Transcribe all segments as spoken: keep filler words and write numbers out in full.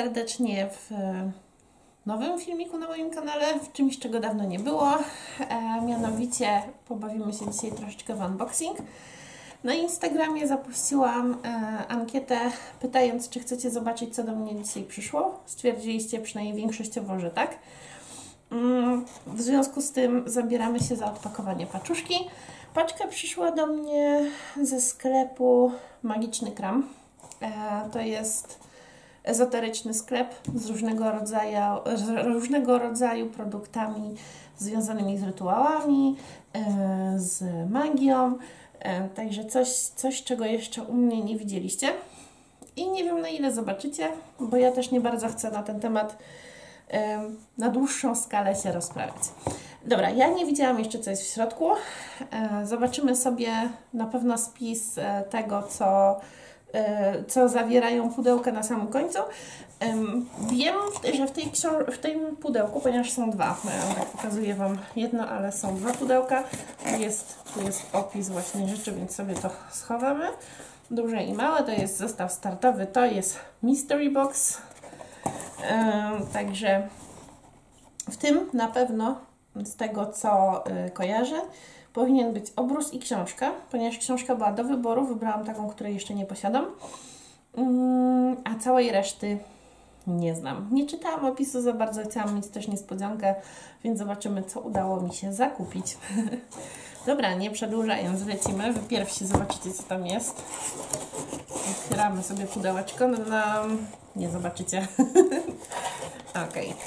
serdecznie w nowym filmiku na moim kanale, w czymś, czego dawno nie było. E, mianowicie pobawimy się dzisiaj troszeczkę w unboxing. Na Instagramie zapuściłam e, ankietę, pytając, czy chcecie zobaczyć, co do mnie dzisiaj przyszło. Stwierdziliście przynajmniej większościowo, że tak. Mm, w związku z tym zabieramy się za odpakowanie paczuszki. Paczka przyszła do mnie ze sklepu Magiczny Kram. E, to jest ezoteryczny sklep z różnego rodzaju, z różnego rodzaju produktami związanymi z rytuałami, e, z magią. E, także coś, coś, czego jeszcze u mnie nie widzieliście. I nie wiem, na ile zobaczycie, bo ja też nie bardzo chcę na ten temat e, na dłuższą skalę się rozprawiać. Dobra, ja nie widziałam jeszcze, co jest w środku. E, zobaczymy sobie na pewno spis e, tego, co, e, co zawierają pudełka na samym końcu. E, wiem, że w, tej w tym pudełku, ponieważ są dwa, ja tak pokazuję Wam jedno, ale są dwa pudełka. Tu jest, tu jest opis właśnie rzeczy, więc sobie to schowamy. Duże i małe, to jest zestaw startowy, to jest Mystery Box. E, także w tym na pewno, z tego co y, kojarzę, powinien być obrus i książka. Ponieważ książka była do wyboru, wybrałam taką, której jeszcze nie posiadam. Ym, a całej reszty nie znam. Nie czytałam opisu za bardzo, chciałam mieć też niespodziankę, więc zobaczymy, co udało mi się zakupić. Dobra, nie przedłużając, lecimy. Wy pierwsi zobaczycie, co tam jest. Otwieramy sobie pudełeczko. No, no, nie zobaczycie. Okej. Okay.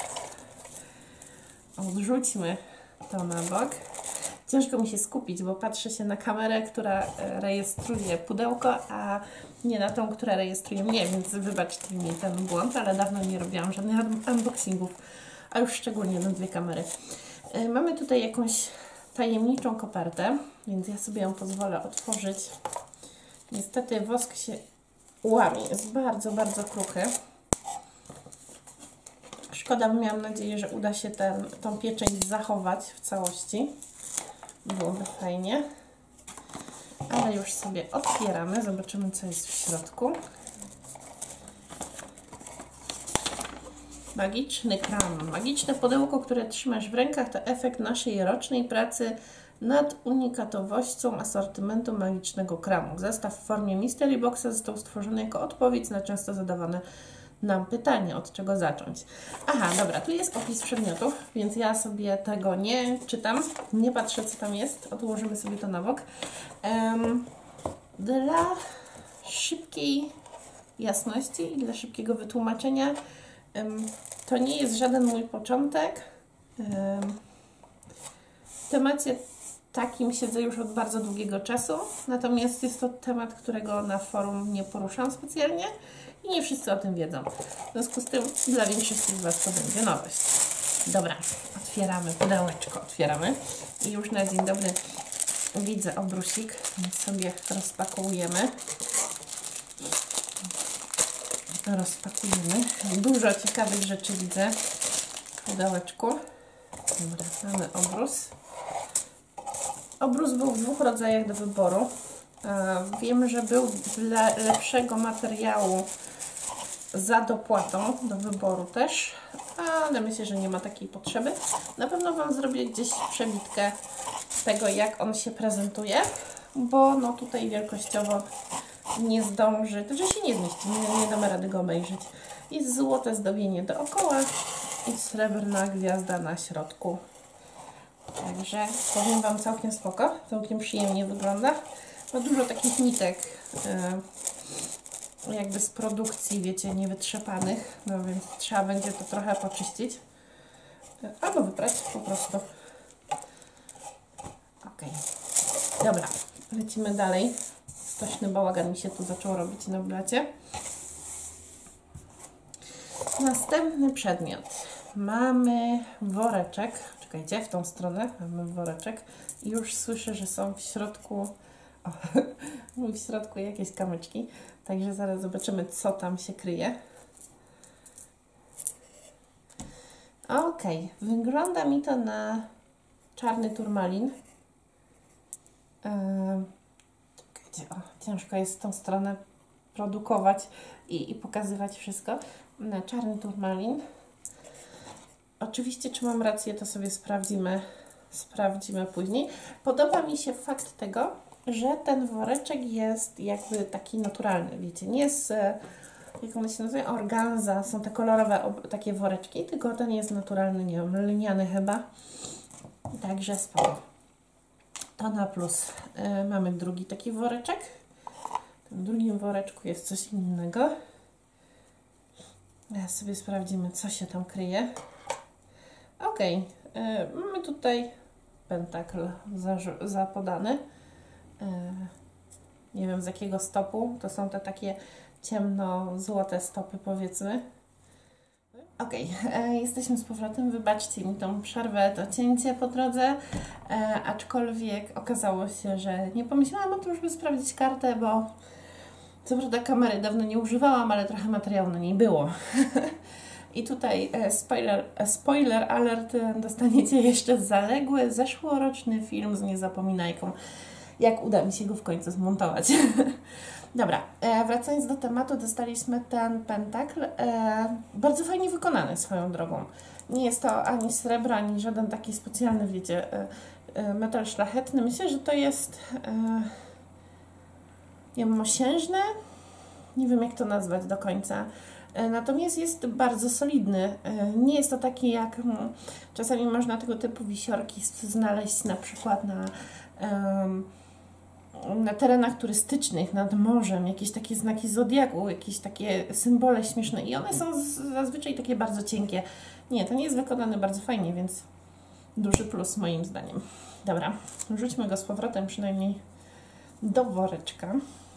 Odrzućmy to na bok. Ciężko mi się skupić, bo patrzę się na kamerę, która rejestruje pudełko, a nie na tą, która rejestruje mnie, więc wybaczcie mi ten błąd, ale dawno nie robiłam żadnych unboxingów, a już szczególnie na dwie kamery. Mamy tutaj jakąś tajemniczą kopertę, więc ja sobie ją pozwolę otworzyć. Niestety wosk się łamie, jest bardzo, bardzo kruchy. Szkoda, bo miałam nadzieję, że uda się ten, tą pieczęć zachować w całości. Byłoby fajnie. Ale już sobie otwieramy. Zobaczymy, co jest w środku. Magiczny Kram. Magiczne pudełko, które trzymasz w rękach, to efekt naszej rocznej pracy nad unikatowością asortymentu Magicznego Kramu. Zestaw w formie Mystery Boxa został stworzony jako odpowiedź na często zadawane nam pytanie, od czego zacząć. Aha, dobra, tu jest opis przedmiotów, więc ja sobie tego nie czytam, nie patrzę, co tam jest, odłożymy sobie to na bok. Um, dla szybkiej jasności i dla szybkiego wytłumaczenia, um, to nie jest żaden mój początek. Um, w temacie takim siedzę już od bardzo długiego czasu, natomiast jest to temat, którego na forum nie poruszam specjalnie i nie wszyscy o tym wiedzą. W związku z tym dla większości z Was to będzie nowość. Dobra, otwieramy pudełeczko, otwieramy i już na dzień dobry widzę obrusik, więc sobie rozpakujemy. Rozpakujemy. Dużo ciekawych rzeczy widzę w pudełeczku. Dobra, mamy obrus. Obrus był w dwóch rodzajach do wyboru. Wiem, że był dla lepszego materiału za dopłatą do wyboru też, ale myślę, że nie ma takiej potrzeby. Na pewno Wam zrobię gdzieś przebitkę tego, jak on się prezentuje, bo no tutaj wielkościowo nie zdąży, to że się nie zmieści, nie, nie damy rady go obejrzeć. Jest złote zdobienie dookoła i srebrna gwiazda na środku. Także powiem Wam, całkiem spoko, całkiem przyjemnie wygląda. Ma dużo takich nitek yy, jakby z produkcji, wiecie, niewytrzepanych, no więc trzeba będzie to trochę poczyścić yy, albo wyprać po prostu. Ok, dobra, lecimy dalej. Stośny bałagan mi się tu zaczął robić na blacie. Następny przedmiot. Mamy woreczek. Czekajcie, w tą stronę mamy woreczek. I już słyszę, że są w środku o, w środku jakieś kamyczki. Także zaraz zobaczymy, co tam się kryje. Ok, wygląda mi to na czarny turmalin. Yy, czekajcie, o, ciężko jest tą stronę produkować i, i pokazywać wszystko. na czarny turmalin. Oczywiście, czy mam rację, to sobie sprawdzimy, sprawdzimy później. Podoba mi się fakt tego, że ten woreczek jest jakby taki naturalny, wiecie, nie jest, jak on się nazywa, organza, są te kolorowe takie woreczki, tylko ten jest naturalny, nie wiem, lniany chyba. Także spoko. To na plus. Yy, mamy drugi taki woreczek. W tym drugim woreczku jest coś innego. Teraz sobie sprawdzimy, co się tam kryje. Ok, yy, mamy tutaj pentakl zapodany. Yy, nie wiem z jakiego stopu. To są te takie ciemno-złote stopy, powiedzmy. Ok, e, jesteśmy z powrotem. Wybaczcie mi tą przerwę, to cięcie po drodze, e, aczkolwiek okazało się, że nie pomyślałam o tym, żeby sprawdzić kartę, bo co prawda kamery dawno nie używałam, ale trochę materiału na niej było. I tutaj e, spoiler, e, spoiler alert, e, dostaniecie jeszcze zaległy, zeszłoroczny film z Niezapominajką, jak uda mi się go w końcu zmontować. Dobra, e, wracając do tematu, dostaliśmy ten pentakl, e, bardzo fajnie wykonany swoją drogą. Nie jest to ani srebro, ani żaden taki specjalny, wiecie, e, e, metal szlachetny. Myślę, że to jest, e, nie wiem, mosiężne? Nie wiem, jak to nazwać do końca. E, natomiast jest bardzo solidny. E, nie jest to taki jak, m, czasami można tego typu wisiorki znaleźć na przykład na... E, na terenach turystycznych, nad morzem, jakieś takie znaki zodiaku, jakieś takie symbole śmieszne i one są zazwyczaj takie bardzo cienkie. Nie, to nie jest wykonane bardzo fajnie, więc duży plus moim zdaniem. Dobra, rzućmy go z powrotem przynajmniej do woreczka.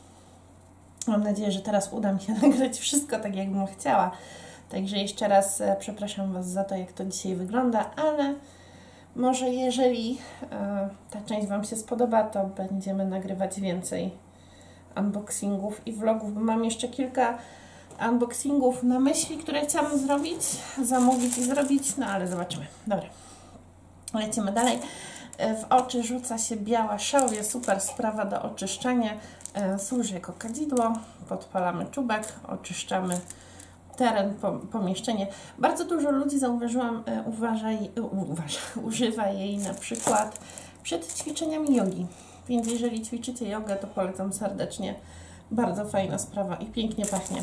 Mam nadzieję, że teraz uda mi się nagrać wszystko tak, jakbym chciała. Także jeszcze raz przepraszam Was za to, jak to dzisiaj wygląda, ale może jeżeli e, ta część Wam się spodoba, to będziemy nagrywać więcej unboxingów i vlogów, bo mam jeszcze kilka unboxingów na myśli, które chciałam zrobić, zamówić i zrobić, no ale zobaczymy. Dobra, lecimy dalej. E, w oczy rzuca się biała szałwia, super sprawa do oczyszczania. E, służy jako kadzidło, podpalamy czubek, oczyszczamy teren, pomieszczenie. Bardzo dużo ludzi, zauważyłam, uważaj, uważa, używa jej na przykład przed ćwiczeniami jogi. Więc jeżeli ćwiczycie jogę, to polecam serdecznie. Bardzo fajna sprawa i pięknie pachnie.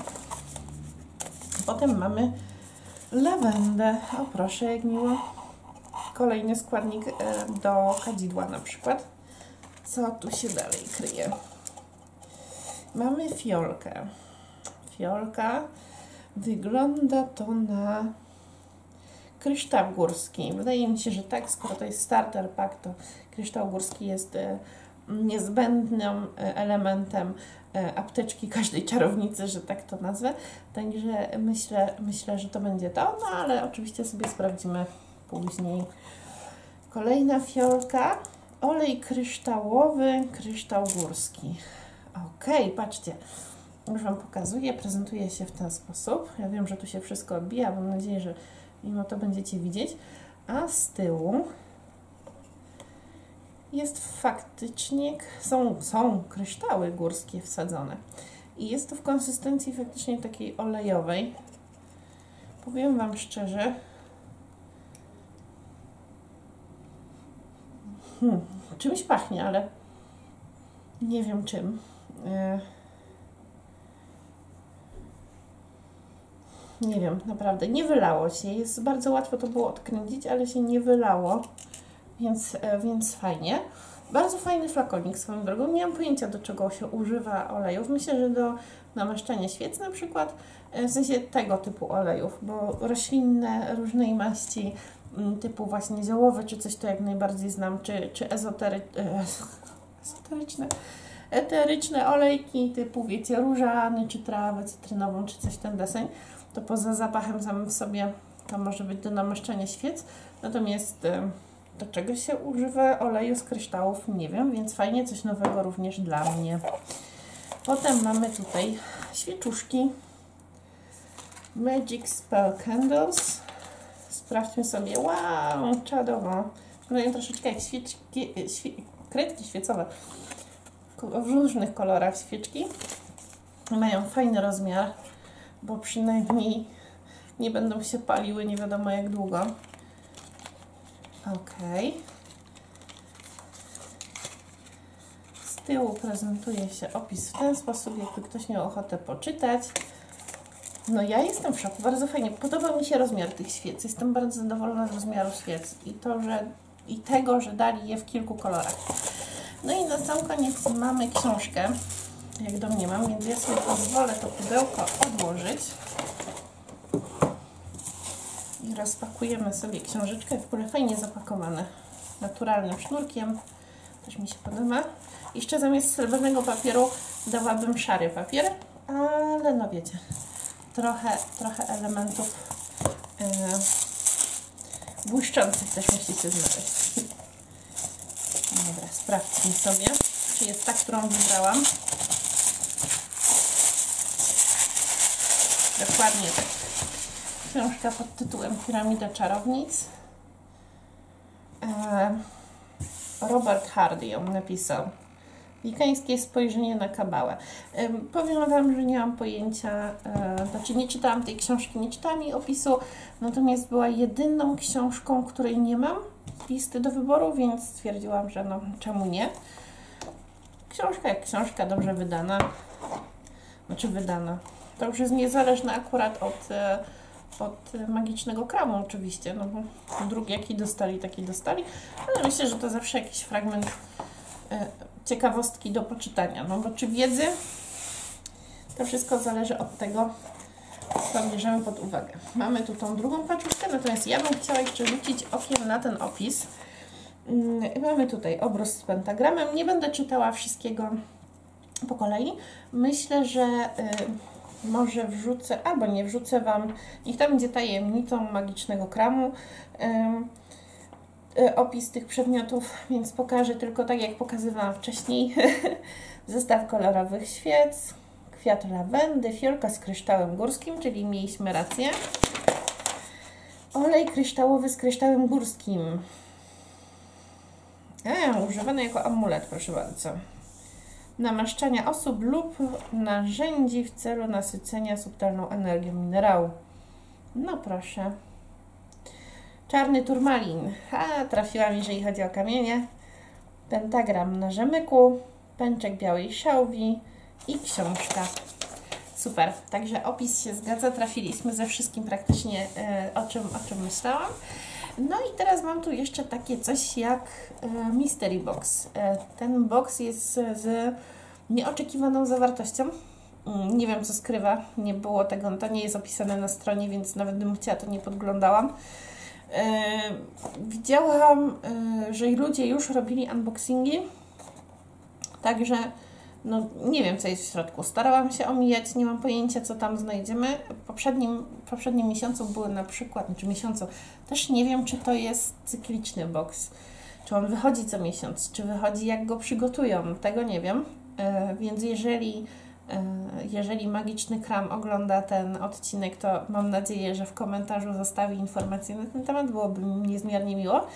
Potem mamy lawendę. O proszę, jak miło. Kolejny składnik do kadzidła na przykład. Co tu się dalej kryje? Mamy fiolkę. Fiolka. Wygląda to na kryształ górski. Wydaje mi się, że tak, skoro to jest starter pack, to kryształ górski jest e, niezbędnym elementem e, apteczki każdej czarownicy, że tak to nazwę. Także myślę, myślę, że to będzie to, no ale oczywiście sobie sprawdzimy później. Kolejna fiolka. Olej kryształowy, kryształ górski. Ok, patrzcie. Już Wam pokazuję, prezentuje się w ten sposób. Ja wiem, że tu się wszystko odbija, mam nadzieję, że mimo to będziecie widzieć. A z tyłu jest faktycznie, są, są kryształy górskie wsadzone. I jest to w konsystencji faktycznie takiej olejowej. Powiem Wam szczerze, hmm, czymś pachnie, ale nie wiem czym. Yy. Nie wiem, naprawdę, nie wylało się. Jest bardzo łatwo to było odkręcić, ale się nie wylało, więc, więc fajnie. Bardzo fajny flakonik swoją drogą. Nie mam pojęcia, do czego się używa olejów. Myślę, że do namaszczania świec na przykład, w sensie tego typu olejów, bo roślinne, różnej maści, typu właśnie ziołowe, czy coś to jak najbardziej znam, czy, czy ezotery, ezoteryczne, eteryczne olejki typu, wiecie, różany, czy trawę cytrynową, czy coś w ten deseń. To poza zapachem samym w sobie to może być do namaszczania świec. Natomiast do czego się używa oleju z kryształów, nie wiem, więc fajnie, coś nowego również dla mnie. Potem mamy tutaj świeczuszki Magic Spell Candles. Sprawdźmy sobie, wow, czadowo. Wyglądają troszeczkę jak świeczki, świe, kredki świecowe w różnych kolorach świeczki. Mają fajny rozmiar, bo przynajmniej nie będą się paliły nie wiadomo jak długo. Ok. Z tyłu prezentuje się opis w ten sposób, jakby ktoś miał ochotę poczytać. No ja jestem w szoku, bardzo fajnie. Podoba mi się rozmiar tych świec. Jestem bardzo zadowolona z rozmiaru świec i to, że i tego, że dali je w kilku kolorach. No i na sam koniec mamy książkę, jak domniemam, więc ja sobie pozwolę to pudełko odłożyć. I rozpakujemy sobie książeczkę, w ogóle fajnie zapakowane, naturalnym sznurkiem. Też mi się podoba. Jeszcze zamiast srebrnego papieru dałabym szary papier, ale no wiecie, trochę, trochę elementów yy, błyszczących też musicie znaleźć. Dobra, sprawdźmy sobie, czy jest ta, którą wybrałam. Dokładnie tak. Książka pod tytułem Piramida Czarownic. E, Robert Hardy ją napisał. Wikańskie spojrzenie na kabałę. E, powiem Wam, że nie mam pojęcia, e, znaczy nie czytałam tej książki, nie czytałam jej opisu, natomiast była jedyną książką, której nie mam listy do wyboru, więc stwierdziłam, że no czemu nie. Książka jak książka, dobrze wydana. Znaczy wydana. To już jest niezależne akurat od, od Magicznego Kramu oczywiście, no bo drugi jaki dostali, taki dostali, ale myślę, że to zawsze jakiś fragment e, ciekawostki do poczytania, no bo czy wiedzy, to wszystko zależy od tego, co bierzemy pod uwagę. Mamy tu tą drugą paczuszkę, natomiast ja bym chciała jeszcze rzucić okiem na ten opis. Mamy tutaj obrus z pentagramem. Nie będę czytała wszystkiego po kolei. Myślę, że y, może wrzucę, albo nie wrzucę Wam, niech to będzie tajemnicą Magicznego Kramu, y, y, opis tych przedmiotów, więc pokażę tylko tak, jak pokazywałam wcześniej. Zestaw kolorowych świec, kwiat lawendy, fiolka z kryształem górskim, czyli mieliśmy rację. Olej kryształowy z kryształem górskim. E, używany jako amulet, proszę bardzo. Namaszczania osób lub narzędzi w celu nasycenia subtelną energią minerału. No proszę. Czarny turmalin. A, trafiłam, jeżeli chodzi o kamienie. Pentagram na rzemyku. Pęczek białej szałwi i książka. Super. Także opis się zgadza. Trafiliśmy ze wszystkim praktycznie, e, o czym, o czym myślałam. No i teraz mam tu jeszcze takie coś jak e, Mystery Box. E, ten box jest z nieoczekiwaną zawartością. Mm, nie wiem, co skrywa. Nie było tego, to nie jest opisane na stronie, więc nawet bym chciała, to nie podglądałam. E, widziałam, e, że ludzie już robili unboxingi. Także no, nie wiem, co jest w środku. Starałam się omijać, nie mam pojęcia, co tam znajdziemy. W poprzednim, w poprzednim miesiącu były na przykład, znaczy miesiącu, też nie wiem, czy to jest cykliczny box. Czy on wychodzi co miesiąc, czy wychodzi jak go przygotują, tego nie wiem. E, więc jeżeli, e, jeżeli Magiczny Kram ogląda ten odcinek, to mam nadzieję, że w komentarzu zostawi informację na ten temat, byłoby mi niezmiernie miło.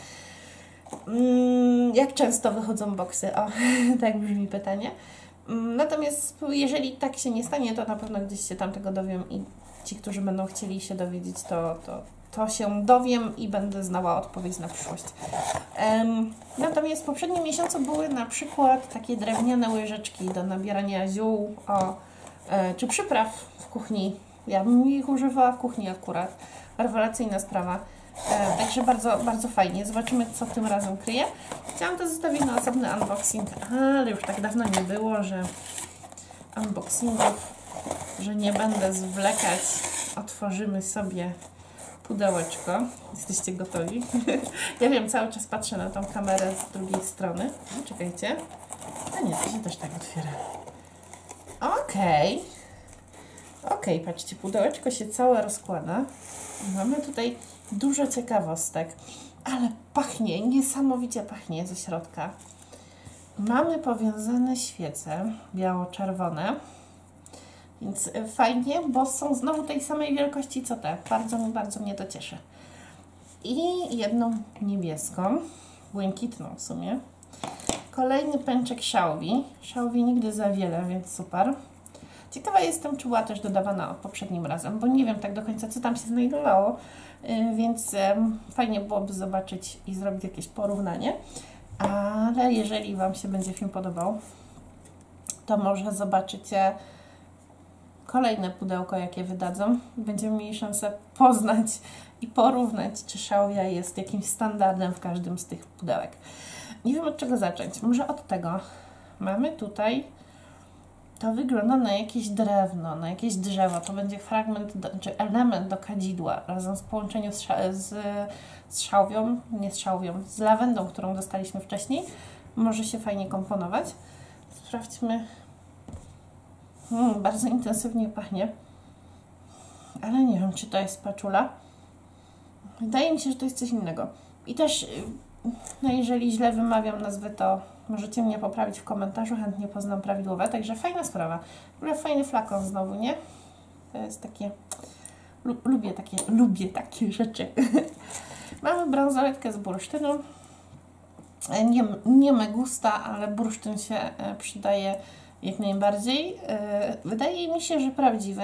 Mm, jak często wychodzą boxy? O, tak brzmi pytanie. Natomiast jeżeli tak się nie stanie, to na pewno gdzieś się tam tego dowiem i ci, którzy będą chcieli się dowiedzieć, to, to, to się dowiem i będę znała odpowiedź na przyszłość. Um, natomiast w poprzednim miesiącu były na przykład takie drewniane łyżeczki do nabierania ziół o, e, czy przypraw w kuchni. Ja bym ich używała w kuchni akurat. Rewelacyjna sprawa. E, także bardzo, bardzo fajnie. Zobaczymy, co tym razem kryje. Chciałam to zostawić na osobny unboxing, ale już tak dawno nie było, że unboxingów, że nie będę zwlekać. Otworzymy sobie pudełeczko. Jesteście gotowi? Ja wiem, cały czas patrzę na tą kamerę z drugiej strony. Czekajcie. A nie, to się też tak otwiera. Okej. Okay. Okej, okay, patrzcie, pudełeczko się całe rozkłada. Mamy tutaj dużo ciekawostek, ale pachnie, niesamowicie pachnie ze środka. Mamy powiązane świece biało-czerwone, więc fajnie, bo są znowu tej samej wielkości co te. Bardzo mi, bardzo mnie to cieszy. I jedną niebieską, błękitną w sumie. Kolejny pęczek szałwi. Szałwi nigdy za wiele, więc super. Ciekawa jestem, czy była też dodawana poprzednim razem, bo nie wiem tak do końca, co tam się znajdowało, więc fajnie byłoby zobaczyć i zrobić jakieś porównanie. Ale jeżeli Wam się będzie film podobał, to może zobaczycie kolejne pudełko, jakie wydadzą. Będziemy mieli szansę poznać i porównać, czy Szałwia jest jakimś standardem w każdym z tych pudełek. Nie wiem, od czego zacząć. Może od tego. Mamy tutaj, to wygląda na jakieś drewno, na jakieś drzewo. To będzie fragment, do, czy element do kadzidła, razem z połączeniem z, z, z szałwią, nie z szałwią, z lawendą, którą dostaliśmy wcześniej. Może się fajnie komponować. Sprawdźmy. Hmm, bardzo intensywnie pachnie. Ale nie wiem, czy to jest spatula. Wydaje mi się, że to jest coś innego. I też, no jeżeli źle wymawiam nazwy, to możecie mnie poprawić w komentarzu, chętnie poznam prawidłowe. Także fajna sprawa. W ogóle fajny flakon znowu, nie? To jest takie... Lubię takie, lubię takie rzeczy. Mamy bransoletkę z bursztynu. Nie, nie megusta, ale bursztyn się przydaje jak najbardziej. Wydaje mi się, że prawdziwy.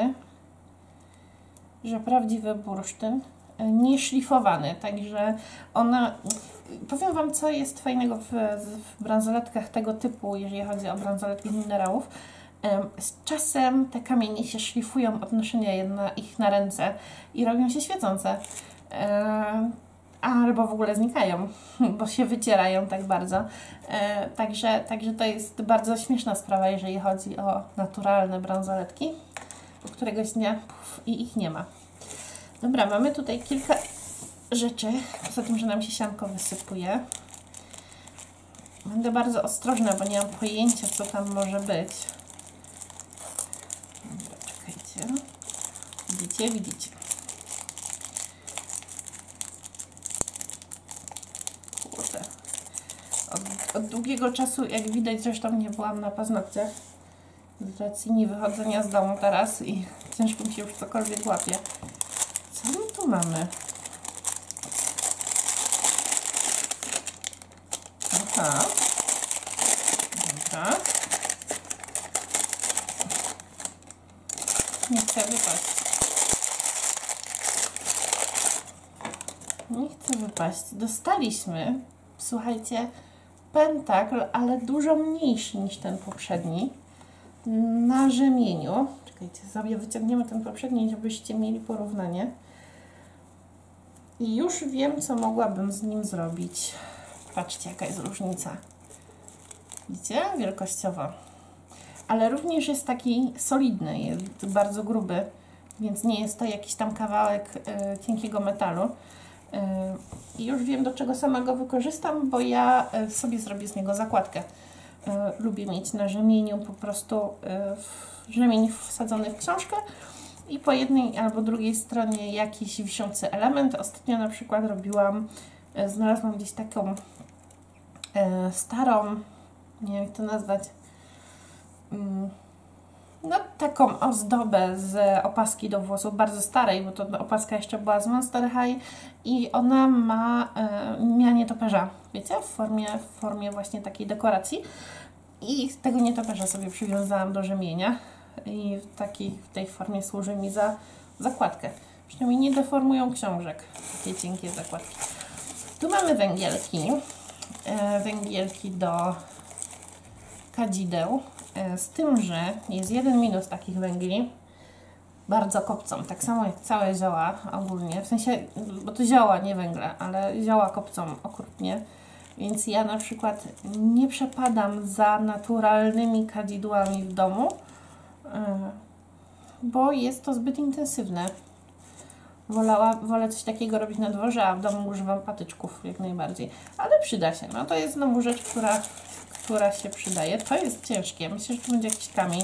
Że prawdziwy bursztyn. Nie szlifowany, także ona... Powiem Wam, co jest fajnego w, w bransoletkach tego typu, jeżeli chodzi o bransoletki z minerałów. Z czasem te kamienie się szlifują od noszenia jedna ich na ręce i robią się świecące. Albo w ogóle znikają, bo się wycierają tak bardzo. Także, także to jest bardzo śmieszna sprawa, jeżeli chodzi o naturalne bransoletki. Do któregoś dnia puf, i ich nie ma. Dobra, mamy tutaj kilka rzeczy, poza tym, że nam się sianko wysypuje. Będę bardzo ostrożna, bo nie mam pojęcia, co tam może być. Dobra, czekajcie. Widzicie? Widzicie. Kurde. Od, od długiego czasu, jak widać, zresztą nie byłam na paznokciach. Z racji niewychodzenia z domu teraz i ciężko mi się już cokolwiek łapie. Co my tu mamy? Aha. Dobra. Nie chcę wypaść. Nie chcę wypaść. Dostaliśmy, słuchajcie, pentakl, ale dużo mniejszy niż ten poprzedni. Na rzemieniu. Czekajcie, sobie wyciągniemy ten poprzedni, żebyście mieli porównanie. I już wiem, co mogłabym z nim zrobić. Patrzcie, jaka jest różnica. Widzicie? Wielkościowo. Ale również jest taki solidny, jest bardzo gruby, więc nie jest to jakiś tam kawałek y, cienkiego metalu. Y, I już wiem, do czego sama go wykorzystam, bo ja y, sobie zrobię z niego zakładkę. Y, lubię mieć na rzemieniu po prostu y, rzemień wsadzony w książkę i po jednej albo drugiej stronie jakiś wiszący element. Ostatnio na przykład robiłam, y, znalazłam gdzieś taką y, starą, nie wiem jak to nazwać, y, no taką ozdobę z opaski do włosów, bardzo starej, bo to opaska jeszcze była z Monster High i ona ma y, miała nietoperza, wiecie, w formie, w formie właśnie takiej dekoracji i tego nietoperza sobie przywiązałam do rzemienia i w takiej w tej formie służy mi za zakładkę. Przynajmniej nie deformują książek takie cienkie zakładki. Tu mamy węgielki, y, węgielki do kadzideł. Z tym, że jest jeden minus takich węgli, bardzo kopcą, tak samo jak całe zioła ogólnie, w sensie, bo to zioła, nie węgle, ale zioła kopcą okrutnie, więc ja na przykład nie przepadam za naturalnymi kadzidłami w domu, bo jest to zbyt intensywne. Wolała, wolę coś takiego robić na dworze, a w domu używam patyczków jak najbardziej, ale przyda się, no to jest znowu rzecz, która która się przydaje. To jest ciężkie. Myślę, że to będzie jakiś kamień.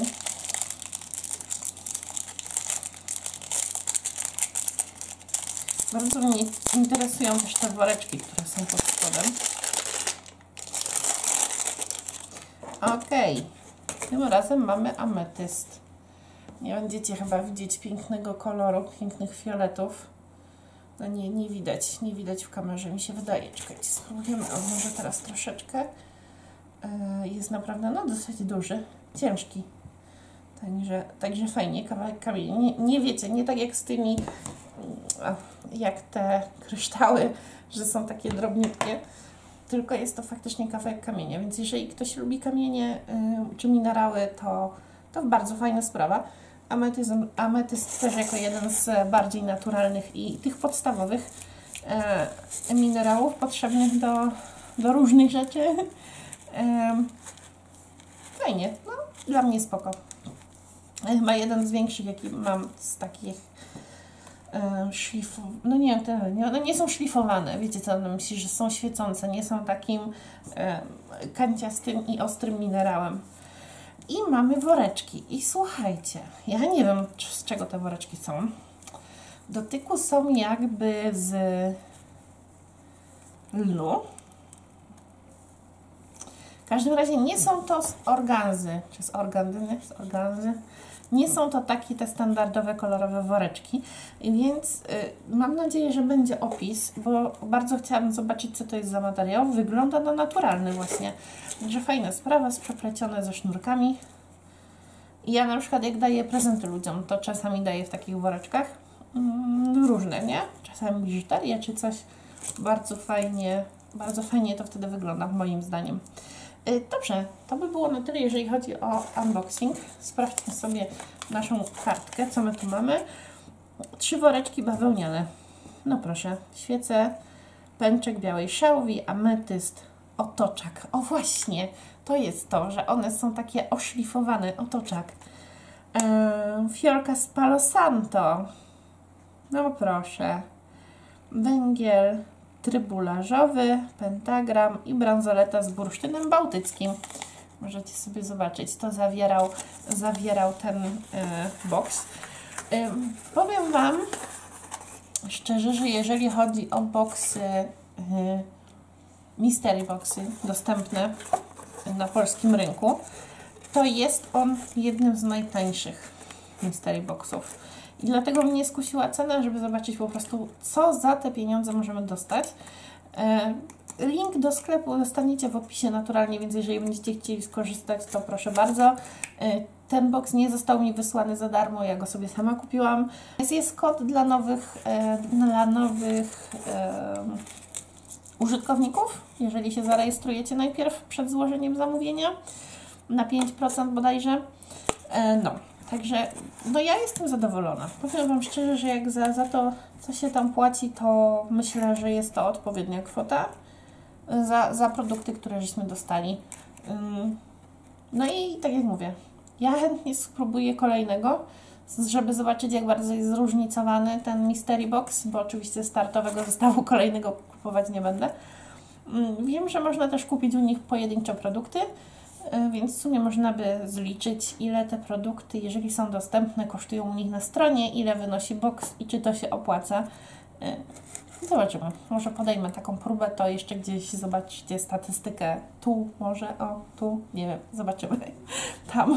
Bardzo mnie interesują też te woreczki, które są pod spodem. Ok. Tym razem mamy ametyst. Nie będziecie chyba widzieć pięknego koloru, pięknych fioletów. No nie, nie widać. Nie widać w kamerze, mi się wydaje. Czekajcie, spróbujemy. O, może teraz troszeczkę. Jest naprawdę no, dosyć duży, ciężki. Także, także fajnie, kawałek kamienia. Nie, nie wiecie, nie tak jak z tymi, jak te kryształy, że są takie drobniutkie, tylko jest to faktycznie kawałek kamienia, więc jeżeli ktoś lubi kamienie yy, czy minerały, to, to bardzo fajna sprawa. Ametyst, ametyst też jako jeden z bardziej naturalnych i tych podstawowych yy, minerałów potrzebnych do, do różnych rzeczy. Yy, fajnie, no dla mnie spoko. Chyba jeden z większych, jaki mam z takich e, szlifów, no nie, te, nie, one nie są szlifowane, wiecie co on myśli, że są świecące, nie są takim e, kanciastym i ostrym minerałem. I mamy woreczki i słuchajcie, ja nie wiem z czego te woreczki są. Dotyku są jakby z lnu. W każdym razie nie są to z organzy, czy z organdyny, z organzy. Nie są to takie te standardowe, kolorowe woreczki, więc y, mam nadzieję, że będzie opis, bo bardzo chciałabym zobaczyć, co to jest za materiał. Wygląda na naturalny właśnie. Także fajna sprawa, przeplecione ze sznurkami. I ja na przykład jak daję prezenty ludziom, to czasami daję w takich woreczkach. Mm, różne, nie? Czasami biżuterię czy coś. Bardzo fajnie, bardzo fajnie to wtedy wygląda, moim zdaniem. Dobrze, to by było na tyle, jeżeli chodzi o unboxing. Sprawdźmy sobie naszą kartkę, co my tu mamy. Trzy woreczki bawełniane. No proszę, świece, pęczek białej szałwi, ametyst, otoczak. O właśnie, to jest to, że one są takie oszlifowane, otoczak. Eee, fiolka z Palo Santo. No proszę. Węgiel trybularzowy, pentagram i bransoleta z bursztynem bałtyckim. Możecie sobie zobaczyć, to zawierał, zawierał ten y, box. Y, powiem Wam szczerze, że jeżeli chodzi o boxy, y, mystery boxy dostępne na polskim rynku, to jest on jednym z najtańszych mystery boxów. I dlatego mnie skusiła cena, żeby zobaczyć po prostu, co za te pieniądze możemy dostać. Link do sklepu dostaniecie w opisie naturalnie, więc jeżeli będziecie chcieli skorzystać, to proszę bardzo. Ten box nie został mi wysłany za darmo, ja go sobie sama kupiłam. Jest kod dla nowych, dla nowych um, użytkowników, jeżeli się zarejestrujecie najpierw przed złożeniem zamówienia, na pięć procent bodajże. No. Także no ja jestem zadowolona. Powiem Wam szczerze, że jak za, za to, co się tam płaci, to myślę, że jest to odpowiednia kwota za, za produkty, które żeśmy dostali. No i tak jak mówię, ja chętnie spróbuję kolejnego, żeby zobaczyć, jak bardzo jest zróżnicowany ten mystery box, bo oczywiście startowego zestawu kolejnego kupować nie będę. Wiem, że można też kupić u nich pojedyncze produkty, więc w sumie można by zliczyć, ile te produkty, jeżeli są dostępne, kosztują u nich na stronie, ile wynosi box i czy to się opłaca. Zobaczymy. Może podejmę taką próbę, to jeszcze gdzieś zobaczycie statystykę. Tu może, o, tu, nie wiem, zobaczymy. Tam.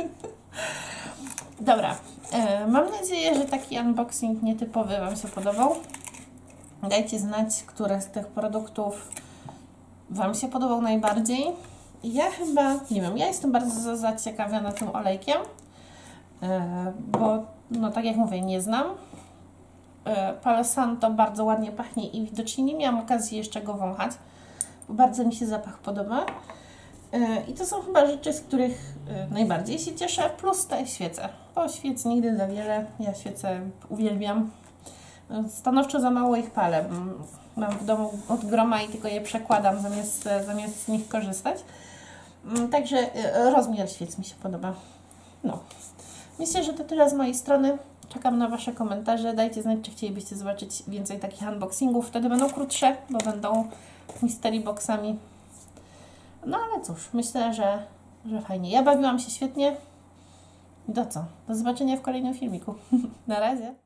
Dobra. Mam nadzieję, że taki unboxing nietypowy Wam się podobał. Dajcie znać, które z tych produktów Wam się podobał najbardziej. Ja chyba, nie wiem, ja jestem bardzo zaciekawiona tym olejkiem, bo, no tak jak mówię, nie znam. Palo Santo bardzo ładnie pachnie i widocznie nie miałam okazji jeszcze go wąchać, bo bardzo mi się zapach podoba. I to są chyba rzeczy, z których najbardziej się cieszę, plus te świece. Bo świec nigdy za wiele, ja świece uwielbiam. Stanowczo za mało ich palę. Mam w domu od groma i tylko je przekładam zamiast, zamiast z nich korzystać. Także rozmiar świec mi się podoba. No. Myślę, że to tyle z mojej strony. Czekam na Wasze komentarze. Dajcie znać, czy chcielibyście zobaczyć więcej takich unboxingów. Wtedy będą krótsze, bo będą mystery boxami. No ale cóż, myślę, że, że fajnie. Ja bawiłam się świetnie. Do co? Do zobaczenia w kolejnym filmiku. Na razie.